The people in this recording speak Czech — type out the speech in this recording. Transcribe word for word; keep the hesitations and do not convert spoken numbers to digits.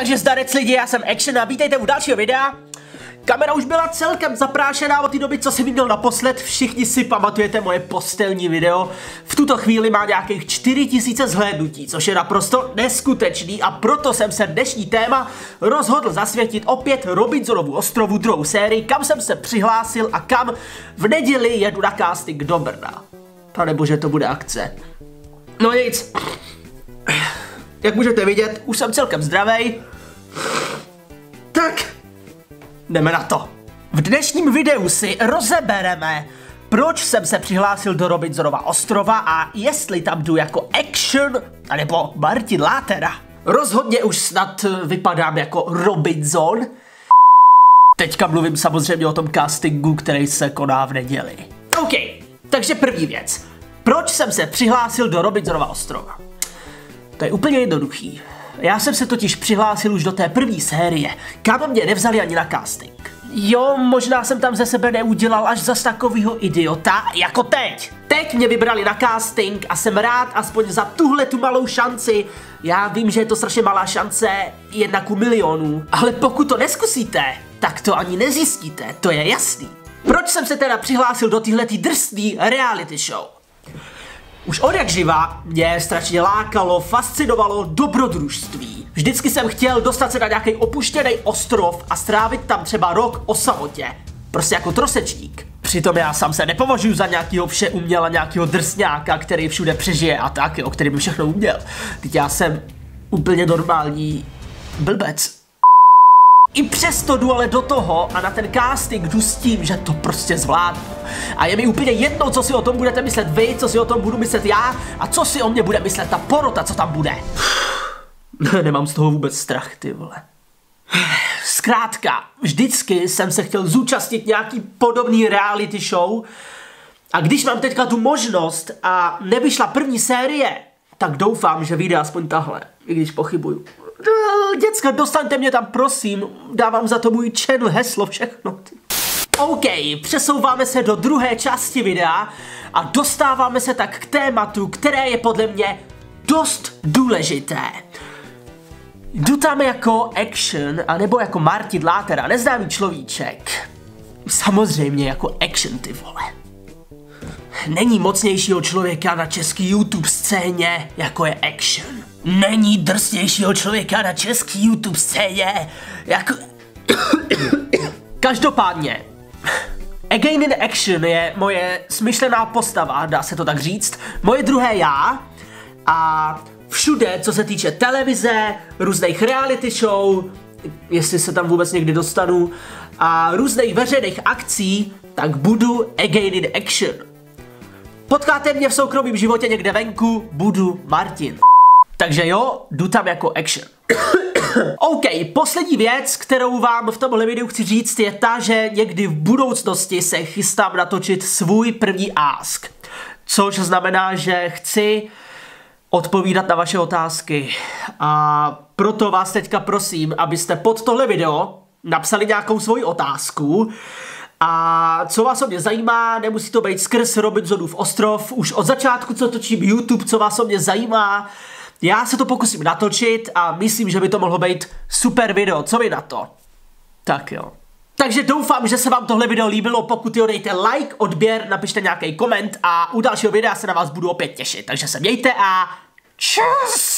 Takže zdarec lidi, já jsem Action a vítejte u dalšího videa. Kamera už byla celkem zaprášená od té doby, co jsem ji měl naposled. Všichni si pamatujete moje postelní video. V tuto chvíli má nějakých čtyři tisíce zhlédnutí, což je naprosto neskutečný, a proto jsem se dnešní téma rozhodl zasvětit opět Robinsonovu ostrovu druhou sérii, kam jsem se přihlásil a kam v neděli jedu na casting do Brna. Panebože, to bude akce. No nic. Jak můžete vidět, už jsem celkem zdravej. Tak, jdeme na to. V dnešním videu si rozebereme, proč jsem se přihlásil do Robinsonova ostrova a jestli tam jdu jako Action, anebo Martin Látera. Rozhodně už snad vypadám jako Robinson. Teďka mluvím samozřejmě o tom castingu, který se koná v neděli. OK, takže první věc. Proč jsem se přihlásil do Robinsonova ostrova? To je úplně jednoduchý. Já jsem se totiž přihlásil už do té první série, kam mě nevzali ani na casting. Jo, možná jsem tam ze sebe neudělal až zas takovýho idiota, jako teď. Teď mě vybrali na casting a jsem rád aspoň za tuhle tu malou šanci. Já vím, že je to strašně malá šance, jedna ku milionu, ale pokud to neskusíte, tak to ani nezjistíte, to je jasný. Proč jsem se teda přihlásil do téhletý drsný reality show? Už od jak živa mě strašně lákalo, fascinovalo dobrodružství. Vždycky jsem chtěl dostat se na nějaký opuštěný ostrov a strávit tam třeba rok o samotě. Prostě jako trosečník. Přitom já sám se nepovažuji za nějakýho všeuměla, nějakýho drsňáka, který všude přežije a tak, o kterým všechno uměl. Teď já jsem úplně normální blbec. I přesto jdu ale do toho a na ten casting jdu s tím, že to prostě zvládnu. A je mi úplně jedno, co si o tom budete myslet vy, co si o tom budu myslet já a co si o mě bude myslet ta porota, co tam bude. Nemám z toho vůbec strach, ty vole. Zkrátka, vždycky jsem se chtěl zúčastnit nějaký podobný reality show a když mám teďka tu možnost a nevyšla první série, tak doufám, že vyjde aspoň tahle, i když pochybuju. Děcka, dostaňte mě tam, prosím, dávám za to můj channel, heslo, všechno. OK, přesouváme se do druhé části videa a dostáváme se tak k tématu, které je podle mě dost důležité. Jdu tam jako Action, anebo jako Martin Látera, neznámý človíček. Samozřejmě jako Action, ty vole. Není mocnějšího člověka na český YouTube scéně, jako je Action. Není drsnějšího člověka na český YouTube scéně, jako... Každopádně, Again in Action je moje smyšlená postava, dá se to tak říct, moje druhé já a všude, co se týče televize, různých reality show, jestli se tam vůbec někdy dostanu, a různých veřejných akcí, tak budu Again in Action. Potkáte mě v soukromém životě někde venku, budu Martin. Takže jo, jdu tam jako Action. OK, poslední věc, kterou vám v tomhle videu chci říct, je ta, že někdy v budoucnosti se chystám natočit svůj první ask. Což znamená, že chci odpovídat na vaše otázky. A proto vás teďka prosím, abyste pod tohle video napsali nějakou svoji otázku. A co vás o mě zajímá, nemusí to být skrz Robinsonův ostrov, už od začátku, co točím YouTube, co vás o mě zajímá. Já se to pokusím natočit a myslím, že by to mohlo být super video, co vy na to? Tak jo. Takže doufám, že se vám tohle video líbilo, pokud jo, dejte like, odběr, napište nějaký koment a u dalšího videa se na vás budu opět těšit. Takže se mějte a čus!